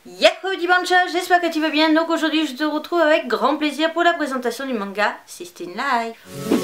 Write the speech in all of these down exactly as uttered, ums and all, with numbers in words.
Yahoo Dibancha, j'espère que tu vas bien. Donc aujourd'hui je te retrouve avec grand plaisir pour la présentation du manga Sistine Life.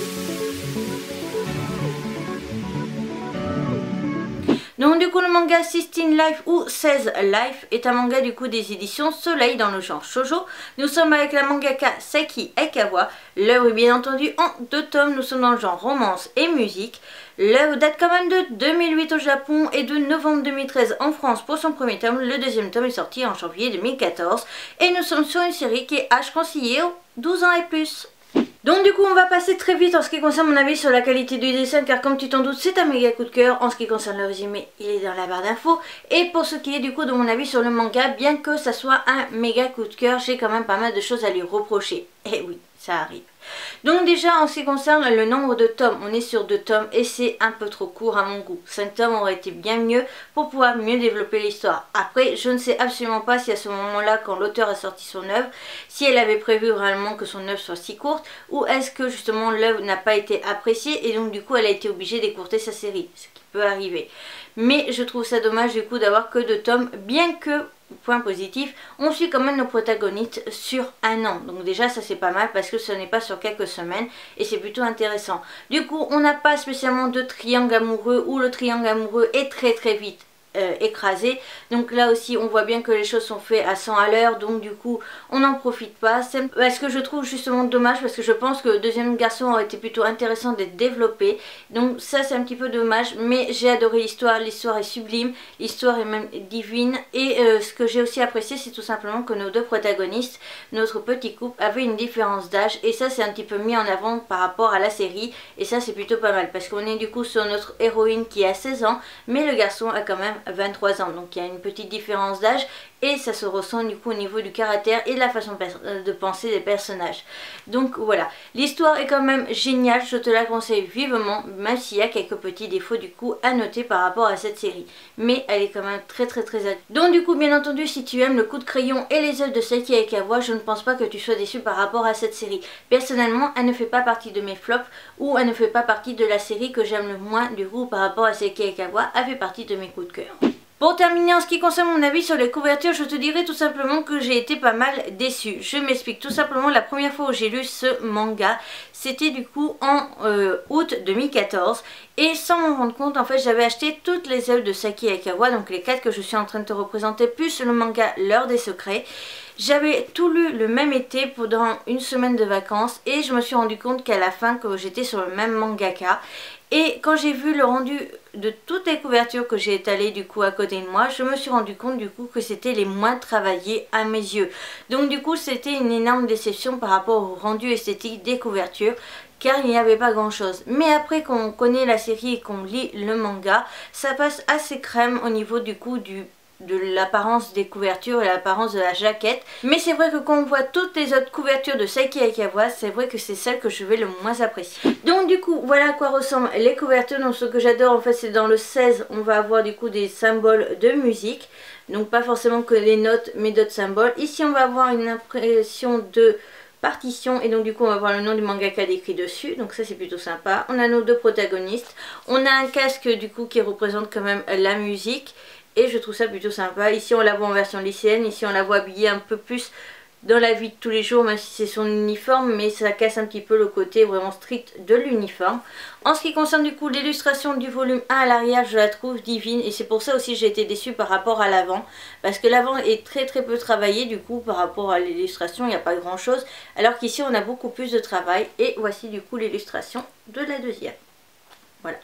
Donc du coup le manga Sistine Life ou seize Life est un manga du coup des éditions Soleil dans le genre shoujo. Nous sommes avec la mangaka Saki Aikawa. L'œuvre est bien entendu en deux tomes, nous sommes dans le genre romance et musique. L'œuvre date quand même de deux mille huit au Japon et de novembre deux mille treize en France pour son premier tome. Le deuxième tome est sorti en janvier deux mille quatorze et nous sommes sur une série qui est âge conseillé aux douze ans et plus. Donc du coup on va passer très vite en ce qui concerne mon avis sur la qualité du dessin, car comme tu t'en doutes c'est un méga coup de cœur. En ce qui concerne le résumé, il est dans la barre d'infos. Et pour ce qui est du coup de mon avis sur le manga, bien que ça soit un méga coup de cœur, j'ai quand même pas mal de choses à lui reprocher. Et oui, ça arrive. Donc déjà en ce qui concerne le nombre de tomes, on est sur deux tomes et c'est un peu trop court à mon goût. cinq tomes aurait été bien mieux pour pouvoir mieux développer l'histoire. Après je ne sais absolument pas si à ce moment là, quand l'auteur a sorti son œuvre, si elle avait prévu réellement que son œuvre soit si courte, ou est-ce que justement l'œuvre n'a pas été appréciée et donc du coup elle a été obligée d'écourter sa série, ce qui peut arriver. Mais je trouve ça dommage du coup d'avoir que deux tomes, bien que, point positif, on suit quand même nos protagonistes sur un an. Donc déjà ça c'est pas mal parce que ce n'est pas sur quelques semaines et c'est plutôt intéressant. Du coup on n'a pas spécialement de triangle amoureux où le triangle amoureux est très très vite Euh, écrasé. Donc là aussi on voit bien que les choses sont faites à cent à l'heure, donc du coup on n'en profite pas. C'est ce que je trouve justement dommage, parce que je pense que le deuxième garçon aurait été plutôt intéressant d'être développé. Donc ça c'est un petit peu dommage, mais j'ai adoré l'histoire, l'histoire est sublime, l'histoire est même divine. Et euh, ce que j'ai aussi apprécié, c'est tout simplement que nos deux protagonistes, notre petit couple, avaient une différence d'âge, et ça c'est un petit peu mis en avant par rapport à la série, et ça c'est plutôt pas mal parce qu'on est du coup sur notre héroïne qui a seize ans, mais le garçon a quand même vingt-trois ans, donc il y a une petite différence d'âge et ça se ressent du coup au niveau du caractère et de la façon de penser des personnages. Donc voilà, l'histoire est quand même géniale, je te la conseille vivement, même s'il y a quelques petits défauts du coup à noter par rapport à cette série, mais elle est quand même très très très agréable. Donc du coup bien entendu, si tu aimes le coup de crayon et les œuvres de Saki Aikawa, je ne pense pas que tu sois déçu par rapport à cette série. Personnellement elle ne fait pas partie de mes flops, ou elle ne fait pas partie de la série que j'aime le moins du coup par rapport à Saki Aikawa. Elle fait partie de mes coups de cœur. Pour terminer, en ce qui concerne mon avis sur les couvertures, je te dirais tout simplement que j'ai été pas mal déçue. Je m'explique tout simplement. La première fois où j'ai lu ce manga, c'était du coup en euh, août deux mille quatorze. Et sans m'en rendre compte, en fait, j'avais acheté toutes les œuvres de Saki Aikawa, donc les quatre que je suis en train de te représenter, plus le manga L'heure des secrets. J'avais tout lu le même été pendant une semaine de vacances et je me suis rendu compte qu'à la fin que j'étais sur le même mangaka. Et quand j'ai vu le rendu de toutes les couvertures que j'ai étalées du coup à côté de moi, je me suis rendu compte du coup que c'était les moins travaillés à mes yeux. Donc du coup c'était une énorme déception par rapport au rendu esthétique des couvertures, car il n'y avait pas grand chose. Mais après qu'on connaît la série et qu'on lit le manga, ça passe assez crème au niveau du coup du... de l'apparence des couvertures et l'apparence de la jaquette. Mais c'est vrai que quand on voit toutes les autres couvertures de Saki Aikawa, c'est vrai que c'est celle que je vais le moins apprécier. Donc du coup voilà à quoi ressemblent les couvertures. Donc ce que j'adore en fait, c'est dans le seize on va avoir du coup des symboles de musique, donc pas forcément que les notes mais d'autres symboles. Ici on va avoir une impression de partition et donc du coup on va voir le nom du mangaka décrit dessus, donc ça c'est plutôt sympa. On a nos deux protagonistes, on a un casque du coup qui représente quand même la musique et je trouve ça plutôt sympa. Ici on la voit en version lycéenne, ici on la voit habillée un peu plus dans la vie de tous les jours, même si c'est son uniforme, mais ça casse un petit peu le côté vraiment strict de l'uniforme. En ce qui concerne du coup l'illustration du volume un à l'arrière, je la trouve divine et c'est pour ça aussi j'ai été déçue par rapport à l'avant, parce que l'avant est très très peu travaillé du coup par rapport à l'illustration, il n'y a pas grand chose, alors qu'ici on a beaucoup plus de travail. Et voici du coup l'illustration de la deuxième. Voilà.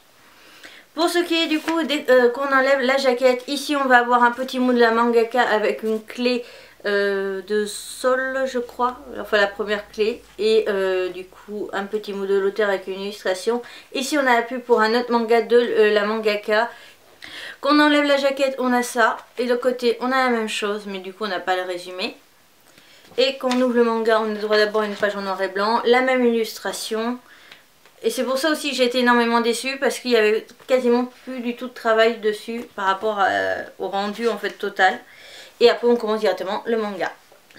Pour ce qui est du coup, dès euh, qu'on enlève la jaquette, ici on va avoir un petit mot de la mangaka avec une clé euh, de sol je crois, enfin la première clé, et euh, du coup un petit mot de l'auteur avec une illustration. Ici on a la pub pour un autre manga de euh, la mangaka. Quand on enlève la jaquette on a ça, et de côté on a la même chose mais du coup on n'a pas le résumé. Et quand on ouvre le manga on a droit d'abord à une page en noir et blanc, la même illustration. Et c'est pour ça aussi que j'ai été énormément déçue, parce qu'il y avait quasiment plus du tout de travail dessus par rapport à, au rendu en fait total. Et après on commence directement le manga.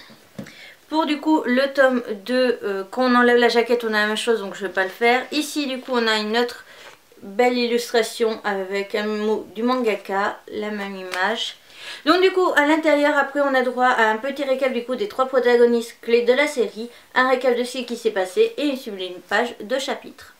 Pour du coup le tome deux, euh, quand on enlève la jaquette on a la même chose, donc je ne vais pas le faire. Ici du coup on a une autre belle illustration avec un mot du mangaka, la même image. Donc du coup, à l'intérieur, après, on a droit à un petit récap du coup des trois protagonistes clés de la série, un récap de ce qui s'est passé et une sublime page de chapitre.